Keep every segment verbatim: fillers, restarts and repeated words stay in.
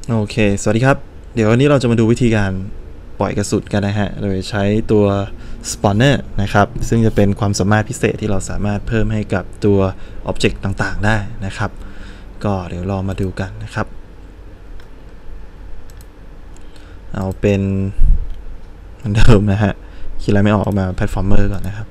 โอเคสวัสดีครับเดี๋ยววันนี้เราจะมาดูวิธีการปล่อยกระสุนกันนะฮะโดยใช้ตัว Spawner นะครับซึ่งจะเป็นความสามารถพิเศษที่เราสามารถเพิ่มให้กับตัว Object ต่างๆได้นะครับก็เดี๋ยวลองมาดูกันนะครับเอาเป็นเหมือนเดิมนะฮะคิดอะไรไม่ออกมา Platformer ก่อนนะครับ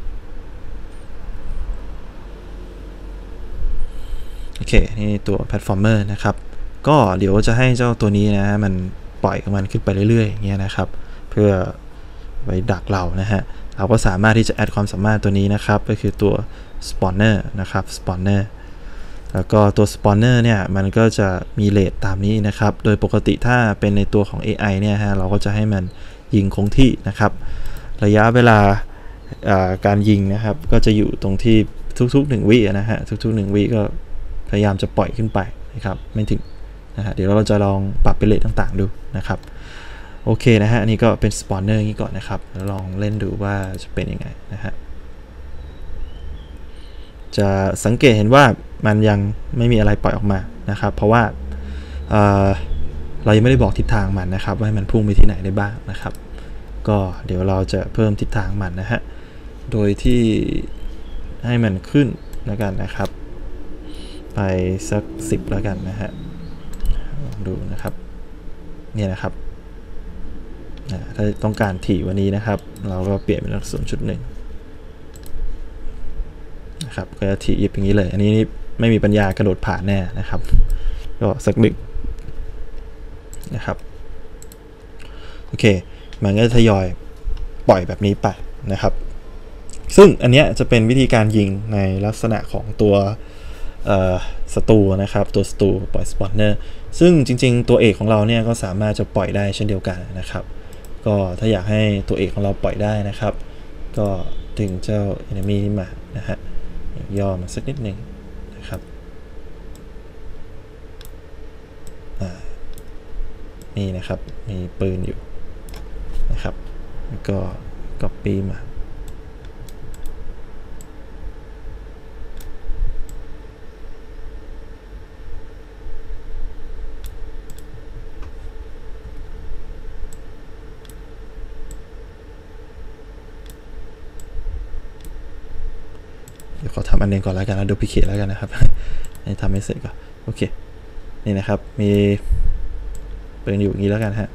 โอเคนี่ตัว Platformer นะครับก็เดี๋ยวจะให้เจ้าตัวนี้นะมันปล่อยของมันขึ้นไปเรื่อยๆอย่างเงี้ยนะครับเพื่อไว้ดักเรานะฮะเราก็สามารถที่จะแอดความสามารถตัวนี้นะครับก็คือตัว Spawner นะครับ Spawner แล้วก็ตัว Spawner เนี่ยมันก็จะมีเรทตามนี้นะครับโดยปกติถ้าเป็นในตัวของ เอ ไอ เนี่ยฮะเราก็จะให้มันยิงคงที่นะครับระยะเวลาการยิงนะครับก็จะอยู่ตรงที่ทุกๆหนึ่งวินะฮะทุกๆหนึ่งวิก็พยายามจะปล่อยขึ้นไปนะครับไม่ถึงนะฮะเดี๋ยวเราจะลองปรับเป็นเรทต่างๆดูนะครับโอเคนะฮะนี่ก็เป็น Spawner นี้ก่อนนะครับแล้วลองเล่นดูว่าจะเป็นยังไงนะฮะจะสังเกตเห็นว่ามันยังไม่มีอะไรปล่อยออกมานะครับเพราะว่าเอ่อเรายังไม่ได้บอกทิศทางมันนะครับว่ามันพุ่งไปที่ไหนได้บ้างนะครับก็เดี๋ยวเราจะเพิ่มทิศทางมันนะฮะโดยที่ให้มันขึ้นแล้วกันนะครับไปสักสิบแล้วกันนะฮะลองดูนะครับเนี่ยนะครับถ้าต้องการถี่วันนี้นะครับเราก็เปลี่ยนเป็น ศูนย์จุดหนึ่ง นะครับก็จะถี่ยิบอย่างนี้เลยอันนี้ไม่มีปัญญากระโดดผ่านแน่นะครับก็สักหนึ่งนะครับโอเคมันก็จะทยอยปล่อยแบบนี้ไปนะครับซึ่งอันนี้จะเป็นวิธีการยิงในลักษณะของตัวศัตรูนะครับตัวศัตรูปล่อยสปอนเนอร์ซึ่งจริงๆตัวเอกของเราเนี่ยก็สามารถจะปล่อยได้เช่นเดียวกันนะครับก็ถ้าอยากให้ตัวเอกของเราปล่อยได้นะครับก็ดึงเจ้า enemy นี้มานะฮะย่อมาสักนิดหนึ่งนะครับนี่นะครับมีปืนอยู่นะครับแล้วก็ copy มาเดี๋ยวขอทำอันนึงก่อนแล้วกันแล้วดูพิเคแล้วกันนะครับให้ทำให้เสร็จก่อนโอเคนี่นะครับมีปืนอยู่อย่างนี้แล้วกันฮะ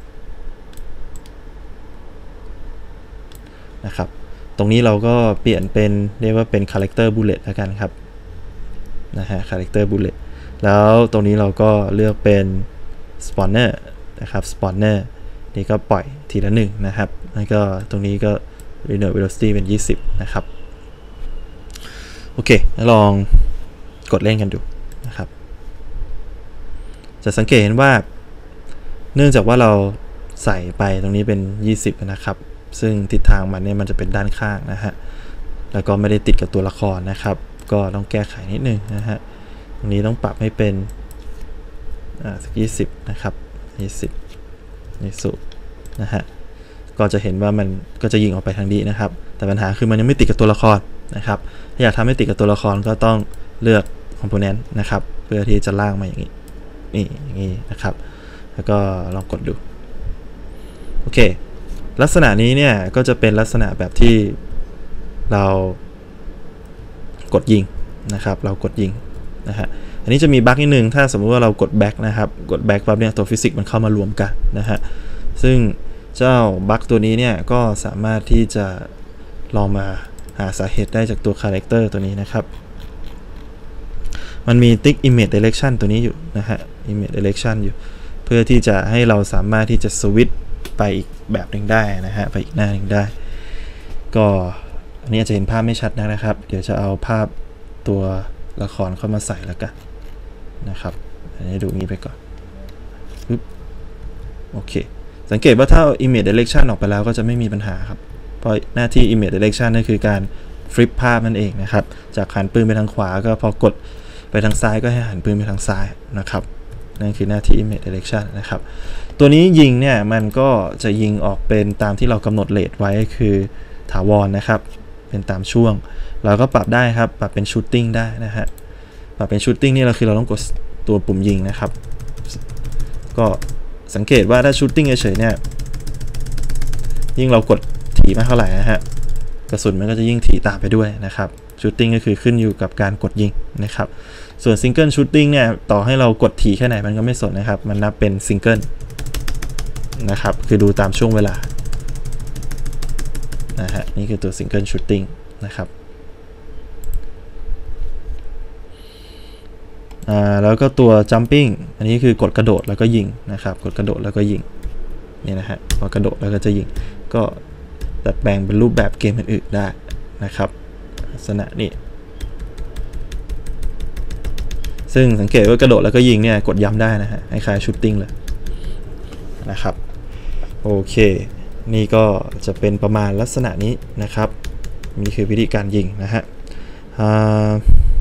นะครับตรงนี้เราก็เปลี่ยนเป็นเรียกว่าเป็น character bullet แล้วกันครับนะฮะ character bullet แล้วตรงนี้เราก็เลือกเป็น spawner นะครับ spawner นี่ก็ปล่อยทีละหนึ่งนะครับแล้วก็ตรงนี้ก็ linear velocity เป็นยี่สิบนะครับโอเคลองกดเล่นกันดูนะครับจะสังเกตเห็นว่าเนื่องจากว่าเราใส่ไปตรงนี้เป็นยี่สิบนะครับซึ่งทิศทางมันเนี่ยมันจะเป็นด้านข้างนะฮะแล้วก็ไม่ได้ติดกับตัวละครนะครับก็ต้องแก้ไขนิดนึงนะฮะตรงนี้ต้องปรับให้เป็นอ่าสักยี่สิบนะครับยี่สิบนี่สุดนะฮะก็จะเห็นว่ามันก็จะยิงออกไปทางนี้นะครับแต่ปัญหาคือมันยังไม่ติดกับตัวละครนะครับถ้าอยากทำให้ติดกับตัวละครก็ต้องเลือก component นะครับเพื่อที่จะล่างมาอย่างนี้นี่อย่างนี้นะครับแล้วก็ลองกดดูโอเคลักษณะนี้เนี่ยก็จะเป็นลักษณะแบบที่เรากดยิงนะครับเรากดยิงนะฮะอันนี้จะมีบั๊กนิดนึงถ้าสมมุติว่าเรากดแบ็กนะครับกดแบ็กปั๊บเนี่ยตัวฟิสิกส์มันเข้ามารวมกันนะฮะซึ่งเจ้าบั๊กตัวนี้เนี่ยก็สามารถที่จะลองมาหาสาเหตุได้จากตัวคาแรคเตอร์ตัวนี้นะครับมันมีติ๊ก image direction ตัวนี้อยู่นะฮะ image direction อยู่เพื่อที่จะให้เราสามารถที่จะสวิตช์ไปอีกแบบหนึ่งได้นะฮะไปอีกหน้าหนึ่งได้ก็อันนี้อาจจะเห็นภาพไม่ชัดนะครับเดี๋ยวจะเอาภาพตัวละครเข้ามาใส่แล้วกันนะครับอันนี้ดูนี้ไปก่อนปึ๊บโอเคสังเกตว่าถ้า image direction ออกไปแล้วก็จะไม่มีปัญหาครับเพราะหน้าที่ image direction นั่นคือการฟลิปภาพนั่นเองนะครับจากหันปืนไปทางขวาก็พอกดไปทางซ้ายก็ให้หันปืนไปทางซ้ายนะครับนั่นคือหน้าที่ image direction นะครับตัวนี้ยิงเนี่ยมันก็จะยิงออกเป็นตามที่เรากำหนดเรทไว้คือถาวรนะครับเป็นตามช่วงเราก็ปรับได้ครับปรับเป็น shooting ได้นะฮะปรับเป็น shooting นี่เราคือเราต้องกดตัวปุ่มยิงนะครับก็สังเกตว่าถ้าชูตติ้งเฉยๆเนี่ยยิ่งเรากดถี่มากเท่าไหร่นะฮะกระสุนมันก็จะยิ่งถี่ตามไปด้วยนะครับชูตติ้งก็คือขึ้นอยู่กับการกดยิงนะครับส่วนซิงเกิลชูตติ้งเนี่ยต่อให้เรากดถี่แค่ไหนมันก็ไม่สนนะครับมันนับเป็นซิงเกิลนะครับคือดูตามช่วงเวลานะฮะนี่คือตัวซิงเกิลชูตติ้งนะครับอ่าแล้วก็ตัว jumping อันนี้คือกดกระโดดแล้วก็ยิงนะครับกดกระโดดแล้วก็ยิงนี่นะฮะพอกระโดดแล้วก็จะยิงก็ดัดแปลงเป็นรูปแบบเกมอื่นๆได้นะครับลักษณะนี้ซึ่งสังเกตว่ากระโดดแล้วก็ยิงเนี่ยกดย้ำได้นะฮะคล้ายๆชูตติ้งเลยนะครับโอเคนี่ก็จะเป็นประมาณลักษณะนี้นะครับนี่คือวิธีการยิงนะฮะ